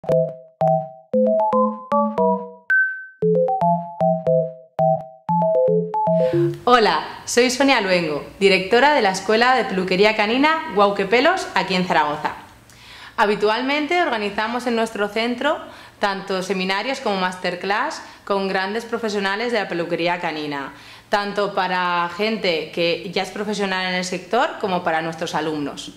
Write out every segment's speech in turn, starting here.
Hola, soy Sonia Luengo, directora de la Escuela de Peluquería Canina Guau que Pelos, aquí en Zaragoza. Habitualmente organizamos en nuestro centro tanto seminarios como masterclass con grandes profesionales de la peluquería canina, tanto para gente que ya es profesional en el sector como para nuestros alumnos.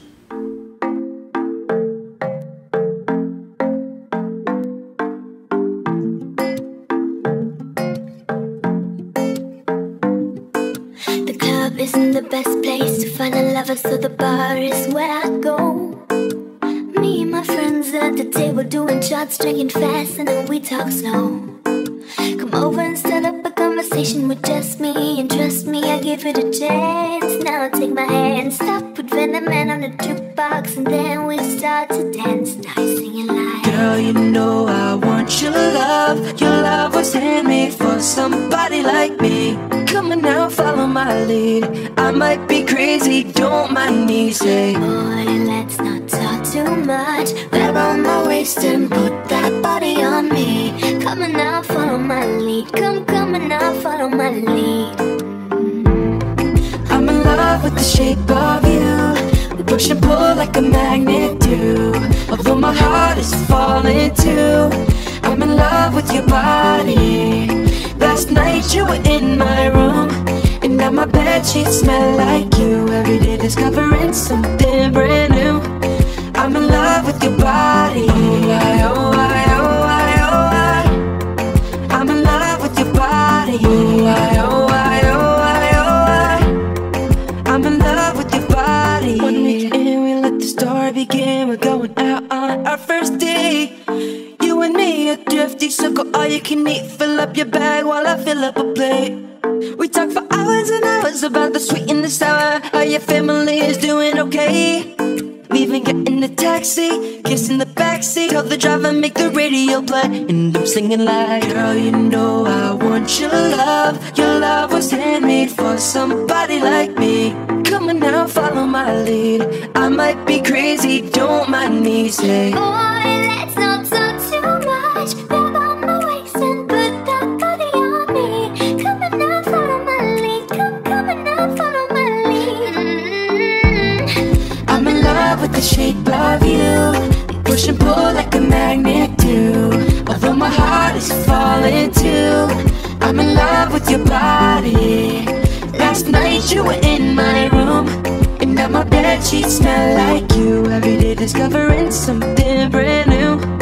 Isn't the best place to find a lover, so the bar is where I go. Me and my friends at the table doing shots, drinking fast, and then we talk slow. Come over and start up a conversation with just me, and trust me, I give it a chance. Now take my hand, stop, put Venom Man on the jukebox, and then we start to dance. Now you're singing like, girl, you know I want your love. Your love was handmade for somebody like me. Come on now, follow my lead. I might be crazy, don't mind me. Say, boy, let's not talk too much. Grab on my waist and put that body on me. Come on now, follow my lead. Come on now, follow my lead. I'm in love with the shape of you. We push and pull like a magnet do. Although my heart is falling too, I'm in love with your body. Last night you were in my room, and now my bedsheets smell like you. Every day discovering something brand new. I'm in love with your body. Oh, I, oh, I, oh, I. I'm in love with your body. Oh, I, oh, I, oh, I, oh, I. I'm in love with your body. 1 week in, we let the story begin. We're going out on our first date. You and me are thrifty, so go all you can eat. Fill up your bag while I fill up a plate. We talk for hours and hours about the sweet and the sour. How your family is doing okay. We even get in the taxi, kiss in the backseat. Tell the driver make the radio play, and I'm singing like, girl, you know I want your love. Your love was handmade for somebody like me. Come on now, follow my lead. I might be crazy, don't mind me. Say, boy, let's not talk too much. Grab on my waist and put that body on me. Come on now, follow my lead. Come on now, follow my lead. I'm in love with the shape of you. We push and pull like a magnet do. Although my heart is falling too, I'm in love with your body. Last night you were in my room, and now my bedsheets smell like you. Every day discovering something brand new.